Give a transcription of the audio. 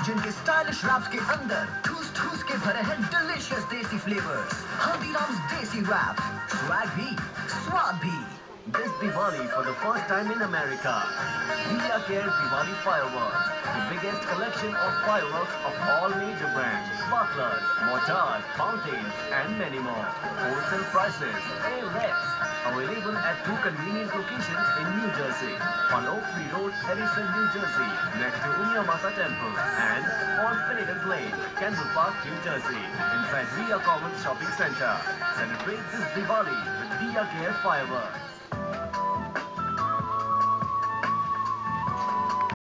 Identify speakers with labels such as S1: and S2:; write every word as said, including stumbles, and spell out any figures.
S1: जिनके stylish raps के अंदर ठूस ठूस के भरे हैं डिलीशियस देसी फ्लेवर्स। हल्दीराम्स देसी रैप्स, स्वैग भी, स्वाद भी।
S2: This Diwali for the first time in America. Diya Care Diwali Fireworks. The biggest collection of fireworks of all major brands. Sparklers, mortars, fountains and many more. Wholesale prices. Pay less. Available at two convenient locations in New Jersey. On Oak Tree Road, Harrison, New Jersey. Next to Umya Mata Temple. And on Finnegan's Lane, Kendall Park, New Jersey. Inside Ria Commons Shopping Center. Celebrate this Diwali with Diya Care Fireworks.